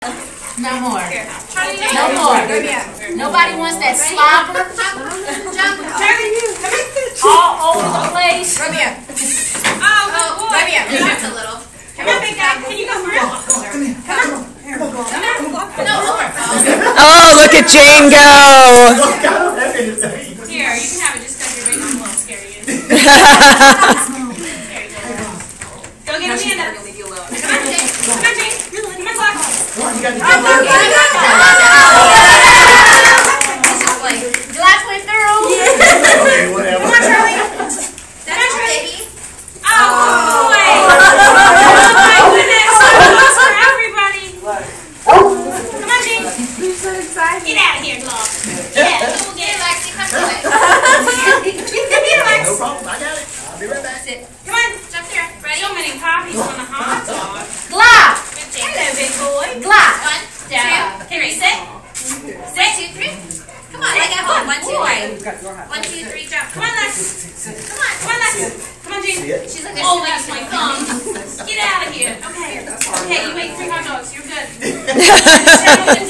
No more. Here. No more. Nobody wants that slobber Jump. Charlie, all over the place. Romeo. Oh, Romeo. That's a little. Come on, big guy. Can you go through? Come on. No more. Oh, look at Jane go! Here, you can have it just because you're big. I won't scare you. Go get Amanda. Leave you alone. Come on, Jane. Come on, Jane. Come on, Clark. Glass went through. Okay, whatever. Come on, Charlie. That's your baby. Oh, boy. Oh, my goodness. That's for everybody. Come on, Jane. I'm so excited. Get out of here, Glock. Yeah, go get it, Lexi. Come to it. Here, Lex. No problem. I got it. I'll be right back. Sit. Come on, jump there. Ready? So many poppies on the hot dog. Glop. Hello, big boy. Glop. 1, 2, 3. Sit. 1, 2, 3. Come on, I got home. 1, 2, 3. 1, 2, 3, jump. Come on, Lex. Come on, Lex. Come on, Jane. She's like, oh, that's my thumb. Get out of here. Okay. Okay, you ate 3 hot dogs. You're good.